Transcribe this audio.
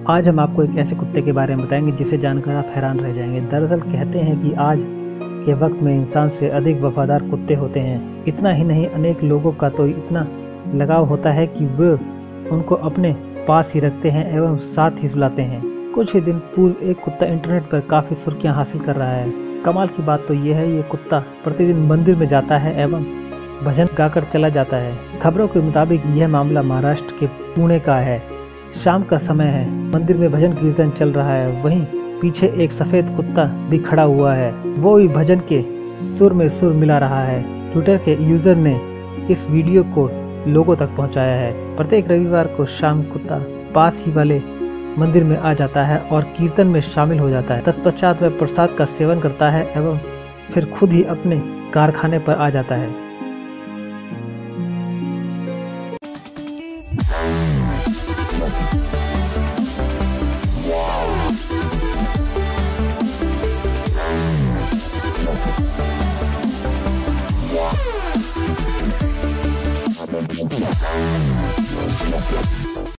आज हम आपको एक ऐसे कुत्ते के बारे में बताएंगे जिसे जानकर आप हैरान रह जाएंगे। दरअसल कहते हैं कि आज के वक्त में इंसान से अधिक वफादार कुत्ते होते हैं। इतना ही नहीं, अनेक लोगों का तो इतना लगाव होता है कि वे उनको अपने पास ही रखते हैं एवं साथ ही सुलाते हैं। कुछ ही दिन पूर्व एक कुत्ता इंटरनेट पर काफ़ी सुर्खियां हासिल कर रहा है। कमाल की बात तो यह है, ये कुत्ता प्रतिदिन मंदिर में जाता है एवं भजन गाकर चला जाता है। खबरों के मुताबिक यह मामला महाराष्ट्र के पुणे का है। शाम का समय है, मंदिर में भजन कीर्तन चल रहा है। वहीं पीछे एक सफेद कुत्ता भी खड़ा हुआ है, वो भी भजन के सुर में सुर मिला रहा है। ट्विटर के यूजर ने इस वीडियो को लोगों तक पहुंचाया है। प्रत्येक रविवार को शाम कुत्ता पास ही वाले मंदिर में आ जाता है और कीर्तन में शामिल हो जाता है। तत्पश्चात वह प्रसाद का सेवन करता है एवं फिर खुद ही अपने कारखाने पर आ जाता है।